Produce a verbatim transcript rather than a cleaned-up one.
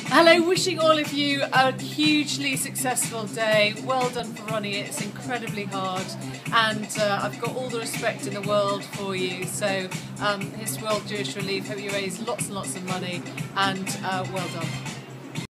Hello, wishing all of you a hugely successful day. Well done for running it, it's incredibly hard, and uh, I've got all the respect in the world for you. So um, here's World Jewish Relief, hope you raise lots and lots of money, and uh, well done.